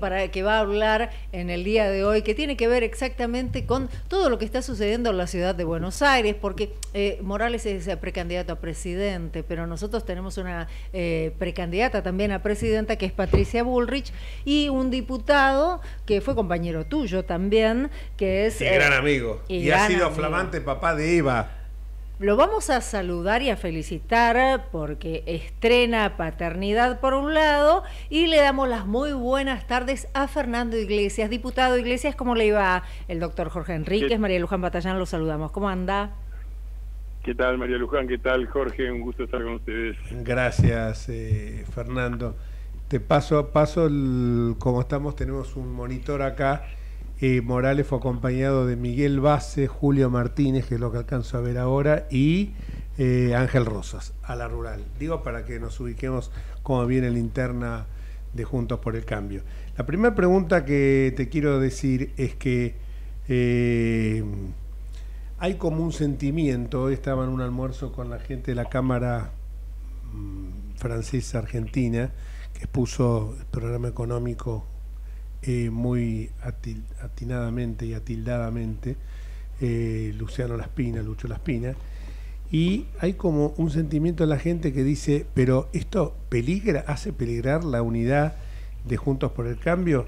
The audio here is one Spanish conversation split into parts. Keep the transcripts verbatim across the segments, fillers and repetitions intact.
para que va a hablar en el día de hoy, que tiene que ver exactamente con todo lo que está sucediendo en la ciudad de Buenos Aires, porque eh, Morales es precandidato a presidente, pero nosotros tenemos una eh, precandidata también a presidenta, que es Patricia Bullrich, y un diputado que fue compañero tuyo también, que es... Y eh, gran amigo, y, y ha sido amigo. flamante papá de Eva. Lo vamos a saludar y a felicitar porque estrena paternidad por un lado, y le damos las muy buenas tardes a Fernando Iglesias. Diputado Iglesias, ¿cómo le iba? El doctor Jorge Enríquez, María Luján Batallán, los saludamos. ¿Cómo anda? ¿Qué tal, María Luján? ¿Qué tal, Jorge? Un gusto estar con ustedes. Gracias, eh, Fernando. Te paso, paso el, como estamos, tenemos un monitor acá. Eh, Morales fue acompañado de Miguel Base, Julio Martínez, que es lo que alcanzo a ver ahora, y eh, Ángel Rosas, a la rural. Digo, para que nos ubiquemos cómo viene la interna de Juntos por el Cambio. La primera pregunta que te quiero decir es que eh, hay como un sentimiento. Hoy estaba en un almuerzo con la gente de la Cámara mmm, francesa argentina, que expuso el programa económico Eh, muy atil, atinadamente y atildadamente, eh, Luciano Laspina, Lucho Laspina, y hay como un sentimiento en la gente que dice, pero esto peligra, hace peligrar la unidad de Juntos por el Cambio.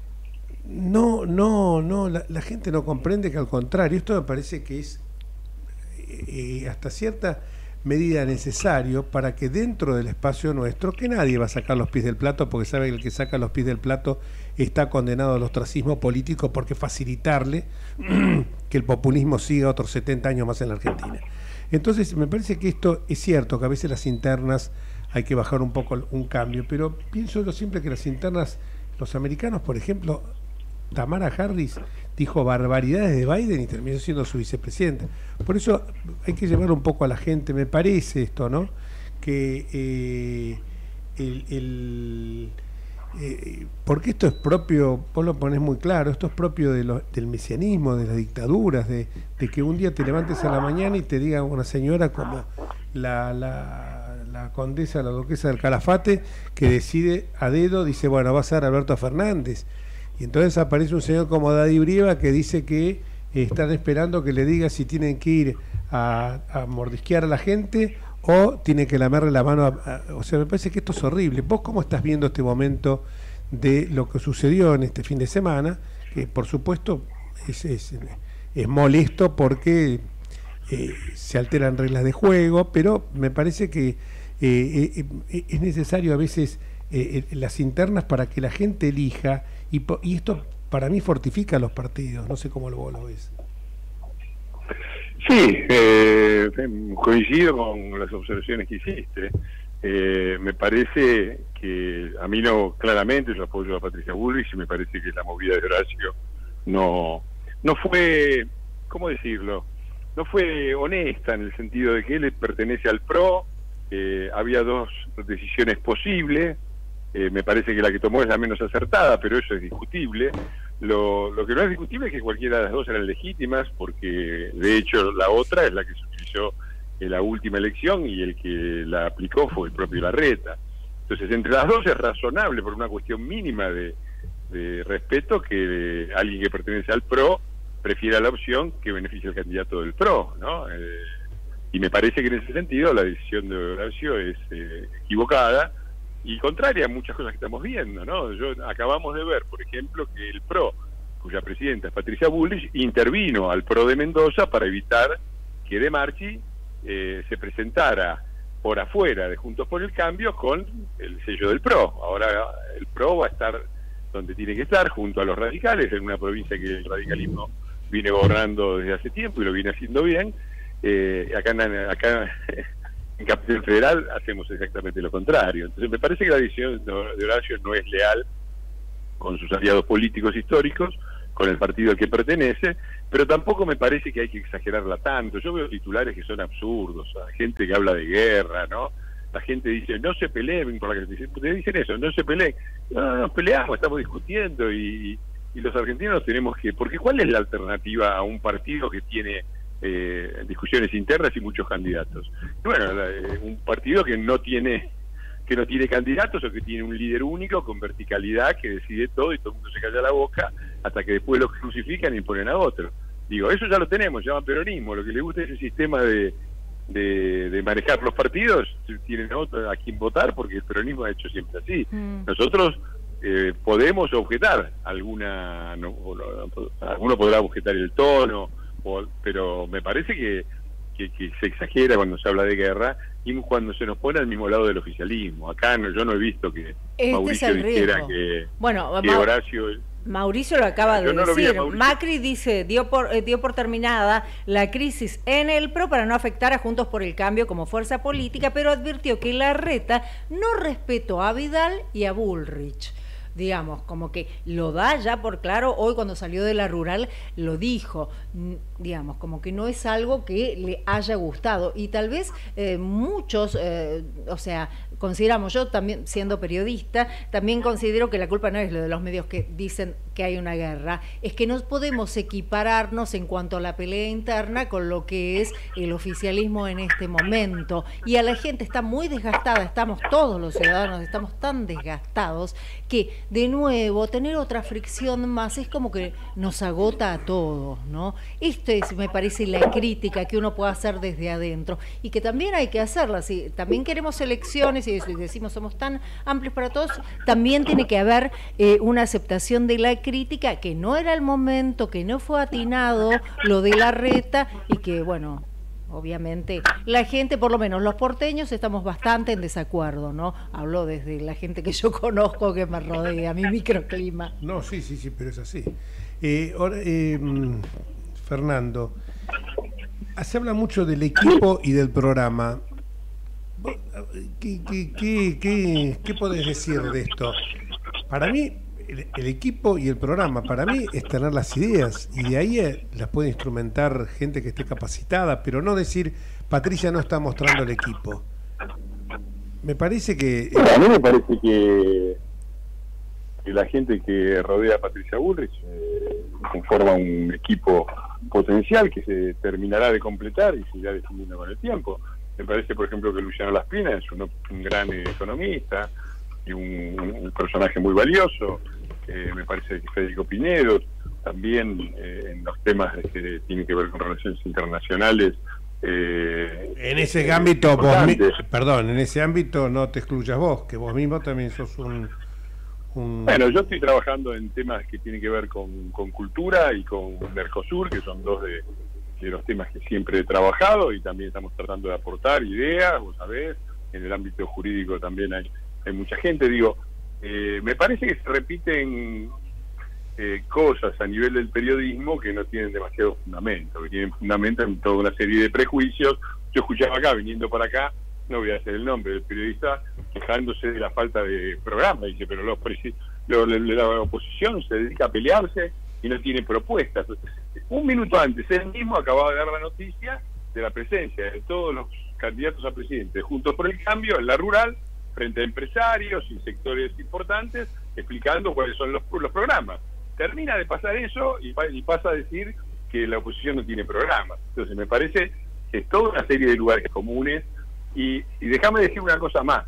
No, no, no, la, la gente no comprende que al contrario, esto me parece que es eh, hasta cierta medida necesario para que dentro del espacio nuestro, que nadie va a sacar los pies del plato, porque sabe que el que saca los pies del plato está condenado al ostracismo político, porque facilitarle que el populismo siga otros setenta años más en la Argentina. Entonces me parece que esto es cierto, que a veces las internas hay que bajar un poco un cambio, pero pienso yo siempre que las internas, los americanos, por ejemplo, Tamara Harris dijo barbaridades de Biden y terminó siendo su vicepresidenta. Por eso hay que llevar un poco a la gente, me parece esto, ¿no? Que eh, el, el eh, porque esto es propio, vos lo ponés muy claro, esto es propio de lo, del mesianismo, de las dictaduras, de, de que un día te levantes a la mañana y te diga una señora como la, la, la condesa, la duquesa del Calafate, que decide a dedo, dice, bueno, va a ser Alberto Fernández. Y entonces aparece un señor como Daddy Brieva que dice que eh, están esperando que le diga si tienen que ir a, a mordisquear a la gente o tienen que lamerle la mano. A, a, o sea, me parece que esto es horrible. ¿Vos cómo estás viendo este momento de lo que sucedió en este fin de semana? Que por supuesto es, es, es molesto porque eh, se alteran reglas de juego, pero me parece que eh, eh, es necesario a veces eh, eh, las internas para que la gente elija. Y, y esto para mí fortifica a los partidos, no sé cómo vos lo ves. Sí, eh, coincido con las observaciones que hiciste. Eh, me parece que a mí no, claramente yo apoyo a Patricia Bullrich y me parece que la movida de Horacio no, no fue, ¿cómo decirlo? No fue honesta en el sentido de que él pertenece al P R O, eh, había dos decisiones posibles. Eh, me parece que la que tomó es la menos acertada, pero eso es discutible. Lo, lo que no es discutible es que cualquiera de las dos eran legítimas, porque de hecho la otra es la que se utilizó en la última elección y el que la aplicó fue el propio Larreta. Entonces, entre las dos es razonable, por una cuestión mínima de, de respeto, que alguien que pertenece al P R O prefiera la opción que beneficie al candidato del P R O, ¿no? Eh, y me parece que en ese sentido la decisión de Horacio es eh, equivocada y contraria a muchas cosas que estamos viendo, ¿no? Yo acabamos de ver, por ejemplo, que el P R O, cuya presidenta es Patricia Bullrich, intervino al P R O de Mendoza para evitar que De Marchi eh, se presentara por afuera de Juntos por el Cambio con el sello del P R O. Ahora el P R O va a estar donde tiene que estar, junto a los radicales, en una provincia que el radicalismo viene gobernando desde hace tiempo y lo viene haciendo bien. Eh, acá en, acá en Capital Federal hacemos exactamente lo contrario. Entonces me parece que la decisión de Horacio no es leal con sus aliados políticos históricos, con el partido al que pertenece, pero tampoco me parece que hay que exagerarla tanto. Yo veo titulares que son absurdos, a gente que habla de guerra, ¿no? La gente dice, no se peleen, por la que dicen, dicen eso, no se peleen. No, no nos peleamos, estamos discutiendo y, y los argentinos tenemos que... Porque ¿cuál es la alternativa a un partido que tiene eh, discusiones internas y muchos candidatos? Bueno, la, eh, un partido que no tiene que no tiene candidatos o que tiene un líder único con verticalidad que decide todo y todo el mundo se calla la boca hasta que después lo crucifican y ponen a otro. Digo, eso ya lo tenemos, se llama peronismo. Lo que le gusta es el sistema de, de, de manejar los partidos, tienen a, otro, a quien votar, porque el peronismo ha hecho siempre así. Mm. Nosotros eh, podemos objetar alguna, no, alguno podrá objetar el tono, o, pero me parece que Que, que se exagera cuando se habla de guerra y cuando se nos pone al mismo lado del oficialismo. Acá no, yo no he visto que este Mauricio dijera que, bueno, que Horacio... Mauricio lo acaba de no decir. Lo Macri dice, dio por, eh, dio por terminada la crisis en el P R O para no afectar a Juntos por el Cambio como fuerza política, pero advirtió que Larreta no respetó a Vidal y a Bullrich. Digamos, como que lo da ya por claro, hoy cuando salió de la rural lo dijo, digamos, como que no es algo que le haya gustado y tal vez eh, muchos, eh, o sea, consideramos, yo también siendo periodista, también considero que la culpa no es lo de los medios que dicen que hay una guerra, es que no podemos equipararnos en cuanto a la pelea interna con lo que es el oficialismo en este momento, y a la gente está muy desgastada, estamos todos los ciudadanos, estamos tan desgastados que de nuevo tener otra fricción más es como que nos agota a todos, ¿no? Esto es, me parece, la crítica que uno puede hacer desde adentro y que también hay que hacerla. Si también queremos elecciones y decimos somos tan amplios para todos, también tiene que haber eh, una aceptación de la crítica, que no era el momento, que no fue atinado lo de Larreta y que, bueno, obviamente la gente, por lo menos los porteños, estamos bastante en desacuerdo, ¿no? Hablo desde la gente que yo conozco, que me rodea, mi microclima. No, sí, sí, sí, pero es así. Eh, ahora, eh, Fernando, se habla mucho del equipo y del programa. ¿Qué, qué, qué, qué, qué podés decir de esto? Para mí, el, el equipo y el programa, para mí es tener las ideas y de ahí eh, las puede instrumentar gente que esté capacitada, pero no decir, Patricia no está mostrando el equipo. Me parece que... Bueno, a mí me parece que, que la gente que rodea a Patricia Bullrich eh, conforma un equipo potencial que se terminará de completar y se irá definiendo con el tiempo. Me parece, por ejemplo, que Luciano Laspina es un, un gran economista y un, un personaje muy valioso. Eh, me parece que Federico Pinedo, también eh, en los temas que tienen que ver con relaciones internacionales. Eh, en ese ámbito, vos, perdón, en ese ámbito no te excluyas vos, que vos mismo también sos un... un... Bueno, yo estoy trabajando en temas que tienen que ver con, con cultura y con Mercosur, que son dos de... de los temas que siempre he trabajado y también estamos tratando de aportar ideas, vos sabés, en el ámbito jurídico también hay, hay mucha gente, digo, eh, me parece que se repiten eh, cosas a nivel del periodismo que no tienen demasiado fundamento, que tienen fundamento en toda una serie de prejuicios. Yo escuchaba acá, viniendo para acá, no voy a hacer el nombre del periodista, quejándose de la falta de programa, dice, pero los lo, la oposición se dedica a pelearse y no tiene propuestas. Un minuto antes, él mismo acababa de dar la noticia de la presencia de todos los candidatos a presidente Juntos por el Cambio en la rural, frente a empresarios y sectores importantes, explicando cuáles son los, los programas. Termina de pasar eso y, y pasa a decir que la oposición no tiene programa. Entonces me parece que es toda una serie de lugares comunes y, y déjame decir una cosa más.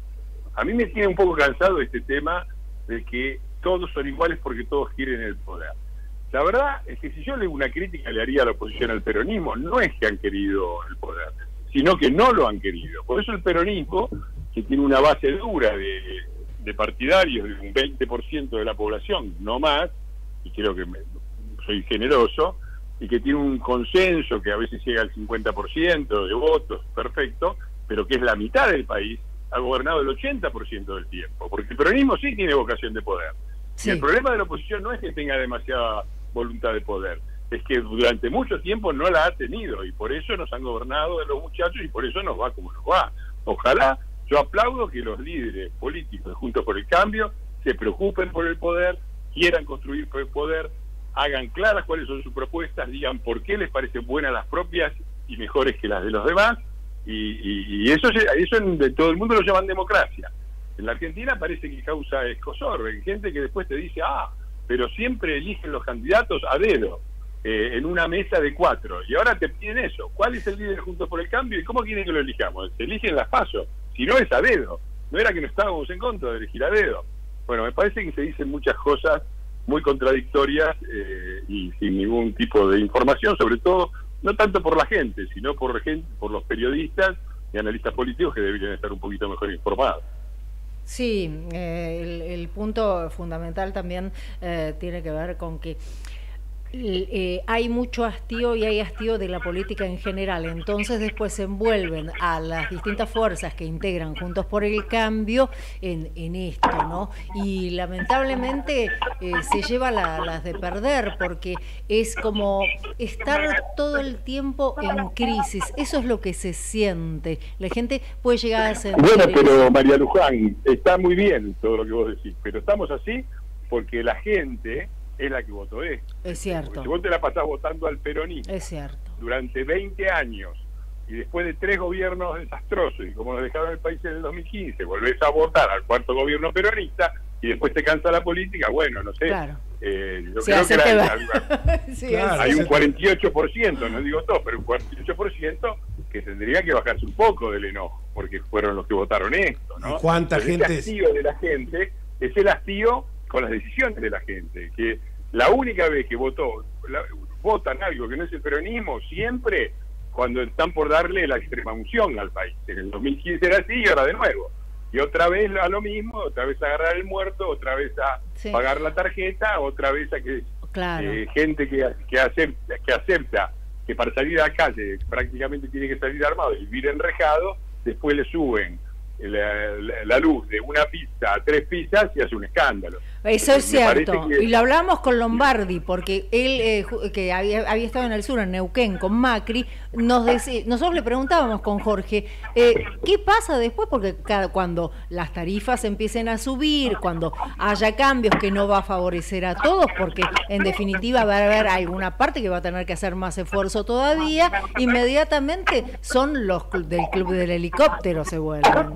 A mí me tiene un poco cansado este tema de que todos son iguales porque todos quieren el poder. La verdad es que si yo le una crítica le haría a la oposición al peronismo, no es que han querido el poder, sino que no lo han querido. Por eso el peronismo, que tiene una base dura de, de partidarios de un veinte por ciento de la población, no más, y creo que me, soy generoso, y que tiene un consenso que a veces llega al cincuenta por ciento de votos, perfecto, pero que es la mitad del país, ha gobernado el ochenta por ciento del tiempo, porque el peronismo sí tiene vocación de poder. Sí. Y el problema de la oposición no es que tenga demasiada voluntad de poder, es que durante mucho tiempo no la ha tenido y por eso nos han gobernado de los muchachos y por eso nos va como nos va. Ojalá, yo aplaudo que los líderes políticos de Juntos por el Cambio se preocupen por el poder, quieran construir por el poder, hagan claras cuáles son sus propuestas, digan por qué les parecen buenas las propias y mejores que las de los demás, y, y, y eso, eso en de todo el mundo lo llaman democracia. En la Argentina parece que causa escozor, hay gente que después te dice, ah, pero siempre eligen los candidatos a dedo, eh, en una mesa de cuatro, y ahora te piden eso. ¿Cuál es el líder Juntos por el Cambio y cómo quieren que lo elijamos? Se eligen las PASO, si no es a dedo. no era que no estábamos en contra de elegir a dedo. Bueno, me parece que se dicen muchas cosas muy contradictorias eh, y sin ningún tipo de información, sobre todo, no tanto por la gente, sino por, gente, por los periodistas y analistas políticos que deberían estar un poquito mejor informados. Sí, eh, el, el punto fundamental también eh, tiene que ver con que Eh, hay mucho hastío y hay hastío de la política en general, entonces después se envuelven a las distintas fuerzas que integran Juntos por el Cambio en, en esto, ¿no? Y lamentablemente eh, se lleva la, las de perder, porque es como estar todo el tiempo en crisis, eso es lo que se siente, la gente puede llegar a sentir... Bueno, pero María Luján, está muy bien todo lo que vos decís, pero estamos así porque la gente... es la que votó esto. Es cierto. Porque si vos te la pasás votando al peronismo es cierto. durante veinte años y después de tres gobiernos desastrosos y como nos dejaron el país en el dos mil quince, volvés a votar al cuarto gobierno peronista y después te cansa la política, bueno, no sé. Claro. Eh, yo sí, creo que la, la, la, sí, claro, hay un cuarenta y ocho por ciento, no digo todo, pero un cuarenta y ocho por ciento que tendría que bajarse un poco del enojo, porque fueron los que votaron esto, ¿no? ¿Cuánta pero gente? El hastío de la gente es el hastío con las decisiones de la gente, que la única vez que votó, la, votan algo que no es el peronismo, siempre cuando están por darle la extrema unción al país. En el dos mil quince era así y ahora de nuevo. Y otra vez a lo mismo, otra vez a agarrar el muerto, otra vez a sí. pagar la tarjeta, otra vez a que claro. eh, gente que, que, acepta, que acepta que para salir a la calle prácticamente tiene que salir armado y vivir enrejado, después le suben La, la, la luz de una pizza a tres pizzas y hace un escándalo. Eso es cierto, que... y lo hablamos con Lombardi, porque él, eh, que había, había estado en el sur, en Neuquén, con Macri, nos decía, nosotros le preguntábamos con Jorge, eh, ¿qué pasa después? Porque cada, cuando las tarifas empiecen a subir, cuando haya cambios que no va a favorecer a todos, porque en definitiva va a haber alguna parte que va a tener que hacer más esfuerzo todavía, inmediatamente son los del club del helicóptero se vuelven.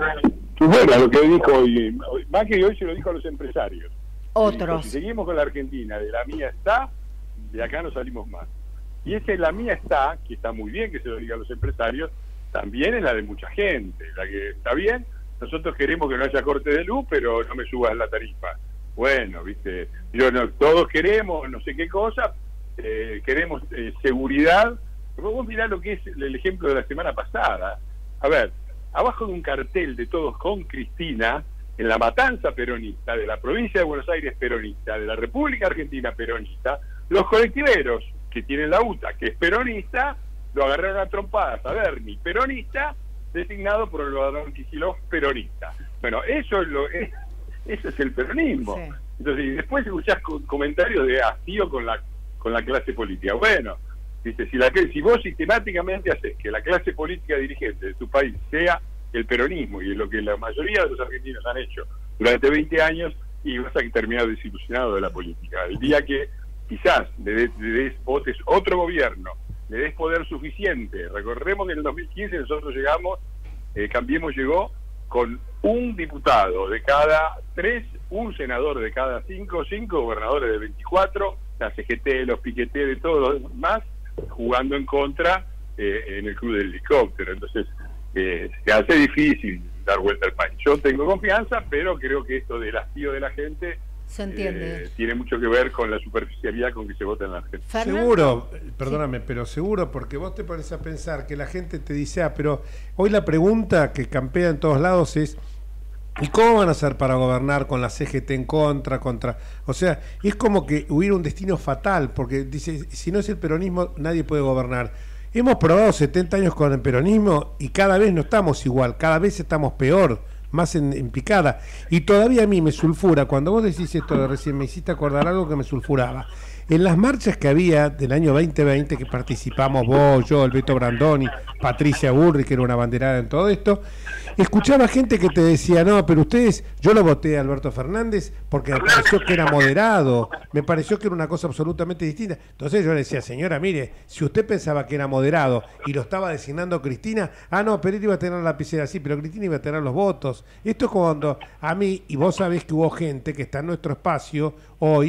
Bueno, lo que dijo hoy, Macri hoy se lo dijo a los empresarios. Otros. Dijo, si seguimos con la Argentina, de la mía está, de acá no salimos más. Y ese la mía está, que está muy bien que se lo diga a los empresarios, también es la de mucha gente, la que está bien, nosotros queremos que no haya corte de luz, pero no me subas la tarifa. Bueno, viste, yo no, todos queremos no sé qué cosa, eh, queremos eh, seguridad. Pero vos mirá lo que es el ejemplo de la semana pasada. A ver, abajo de un cartel de Todos con Cristina, en la matanza peronista, de la provincia de Buenos Aires peronista, de la República Argentina peronista, los colectiveros que tienen la U T A, que es peronista, lo agarraron a trompadas a Berni, peronista, designado por el gobernador Kicillof, peronista. Bueno, eso es lo es, eso es el peronismo. Sí. Entonces, y después escuchás comentarios de hastío con la con la clase política. Bueno, dice, si, la, si vos sistemáticamente haces que la clase política dirigente de tu país sea el peronismo, y es lo que la mayoría de los argentinos han hecho durante veinte años, y vas a terminar desilusionado de la política. El día que quizás le des, le des votes otro gobierno, le des poder suficiente. Recordemos que en el dos mil quince nosotros llegamos, eh, Cambiemos llegó con un diputado de cada tres, un senador de cada cinco, cinco gobernadores de veinticuatro, la C G T, los Piqueté, de todos los demás, jugando en contra eh, en el club del helicóptero. Entonces eh, se hace difícil dar vuelta al país. Yo tengo confianza, pero creo que esto del hastío de la gente se entiende. Eh, tiene mucho que ver con la superficialidad con que se vota en la Argentina. ¿Fernando? Seguro, perdóname, sí. pero seguro, porque vos te pones a pensar que la gente te dice, ah, pero hoy la pregunta que campea en todos lados es, ¿y cómo van a hacer para gobernar con la C G T en contra, contra? O sea, es como que hubiera un destino fatal, porque dice, si no es el peronismo, nadie puede gobernar. Hemos probado setenta años con el peronismo y cada vez no estamos igual, cada vez estamos peor, más en, en picada. Y todavía a mí me sulfura, cuando vos decís esto de recién, me hiciste acordar algo que me sulfuraba. En las marchas que había del año veinte veinte, que participamos vos, yo, el Beto Brandoni, Patricia Burri, que era una banderada en todo esto, escuchaba gente que te decía, no, pero ustedes, yo lo voté a Alberto Fernández porque me pareció que era moderado, me pareció que era una cosa absolutamente distinta. Entonces yo le decía, señora, mire, si usted pensaba que era moderado y lo estaba designando Cristina, ah, no, Pereira iba a tener la lapicera así, pero Cristina iba a tener los votos. Esto es cuando a mí, y vos sabés que hubo gente que está en nuestro espacio hoy,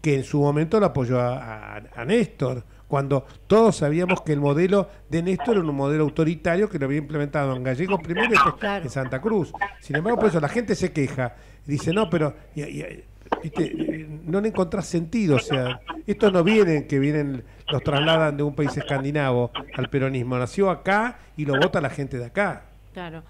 que en su momento lo apoyó a, a, a Néstor, cuando todos sabíamos que el modelo de Néstor era un modelo autoritario que lo había implementado en Gallegos primero y después Claro. en Santa Cruz. Sin embargo, por eso la gente se queja, dice, no, pero y, y, ¿viste? No le encontrás sentido, o sea, estos no vienen, que vienen, los trasladan de un país escandinavo al peronismo, nació acá y lo vota la gente de acá. Claro.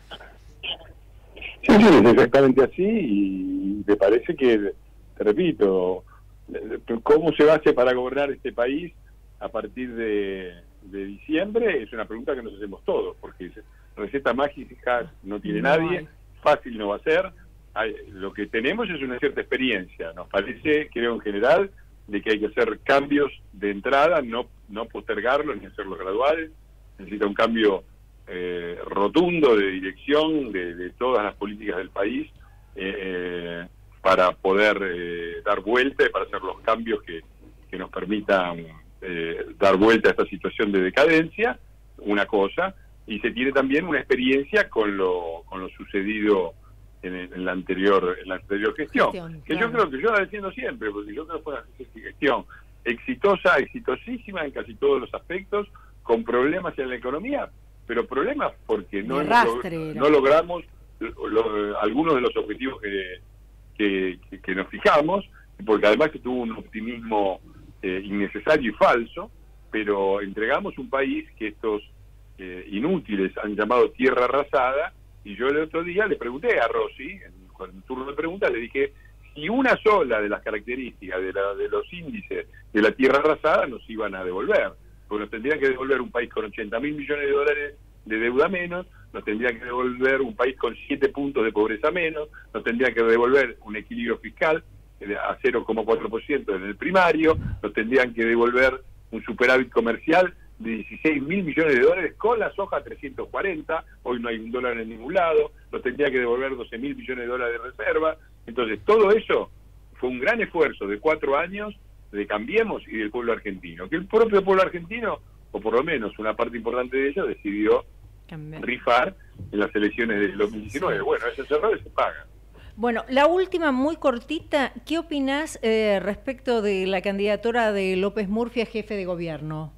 Sí, sí, es exactamente así y me parece que, te repito, ¿cómo se hace para gobernar este país a partir de, de diciembre? Es una pregunta que nos hacemos todos, porque receta mágica no tiene No nadie, hay. fácil no va a ser. Hay, lo que tenemos es una cierta experiencia, nos parece, creo en general, de que hay que hacer cambios de entrada, no, no postergarlos ni hacerlos graduales. Necesita un cambio eh, rotundo de dirección de, de todas las políticas del país eh, para poder eh, dar vuelta y para hacer los cambios que, que nos permitan eh, dar vuelta a esta situación de decadencia, una cosa, y se tiene también una experiencia con lo, con lo sucedido en, el, en la anterior en la anterior gestión, Gestión, que claro. yo creo que yo la defiendo siempre, porque yo creo que fue una gestión exitosa, exitosísima en casi todos los aspectos, con problemas en la economía, pero problemas porque no, De hemos rastre log- era. no logramos lo- lo- algunos de los objetivos que, que, que- que nos fijamos, porque además que tuvo un optimismo eh, innecesario y falso, pero entregamos un país que estos eh, inútiles han llamado tierra arrasada, y yo el otro día le pregunté a Rossi, en, en el turno de preguntas, le dije si una sola de las características de, la, de los índices de la tierra arrasada nos iban a devolver, porque nos tendrían que devolver un país con ochenta mil millones de dólares de deuda menos, nos tendrían que devolver un país con siete puntos de pobreza menos, nos tendrían que devolver un equilibrio fiscal a cero coma cuatro por ciento en el primario, nos tendrían que devolver un superávit comercial de dieciséis mil millones de dólares con la soja a trescientos cuarenta, hoy no hay un dólar en ningún lado, nos tendría que devolver doce mil millones de dólares de reserva. Entonces todo eso fue un gran esfuerzo de cuatro años de Cambiemos y del pueblo argentino, que el propio pueblo argentino, o por lo menos una parte importante de ellos, decidió Cambiar. rifar en las elecciones del dos mil diecinueve. Sí. Bueno, esos errores se pagan. Bueno, la última muy cortita, ¿qué opinás eh, respecto de la candidatura de López Murphy a jefe de gobierno?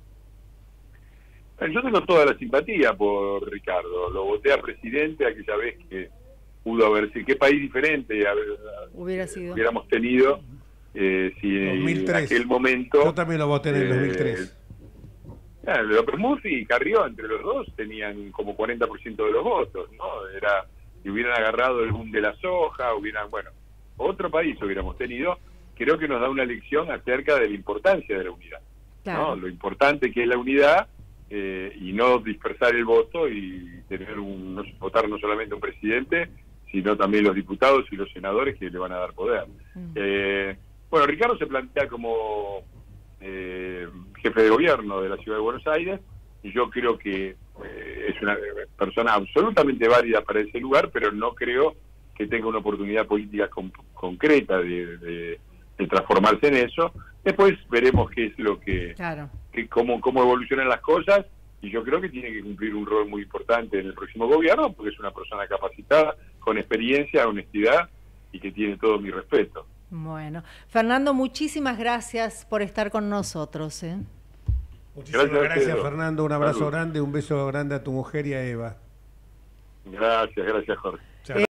Yo tengo toda la simpatía por Ricardo, lo voté a presidente aquella vez que pudo haber sido, qué país diferente haber, Hubiera sido. hubiéramos tenido eh, si dos mil tres. en aquel momento... Yo también lo voté en el eh, dos mil tres. Ah, López Murphy y Carrió, entre los dos, tenían como cuarenta por ciento de los votos, ¿no? Era, si hubieran agarrado el boom de la soja, hubieran, bueno, otro país hubiéramos tenido. Creo que nos da una lección acerca de la importancia de la unidad, Claro. ¿no? Lo importante que es la unidad eh, y no dispersar el voto y tener un, no, votar no solamente un presidente, sino también los diputados y los senadores que le van a dar poder. Mm. Eh, bueno, Ricardo se plantea como eh, jefe de gobierno de la Ciudad de Buenos Aires, y yo creo que eh, es una persona absolutamente válida para ese lugar, pero no creo que tenga una oportunidad política con, concreta de, de, de transformarse en eso. Después veremos qué es lo que, Claro. que cómo, cómo evolucionan las cosas, y yo creo que tiene que cumplir un rol muy importante en el próximo gobierno, porque es una persona capacitada, con experiencia, honestidad, y que tiene todo mi respeto. Bueno, Fernando, muchísimas gracias por estar con nosotros. ¿eh? Muchísimas Gracias a gracias, ustedes. Fernando. Un abrazo Salud. grande, un beso grande a tu mujer y a Eva. Gracias, gracias, Jorge. Chao.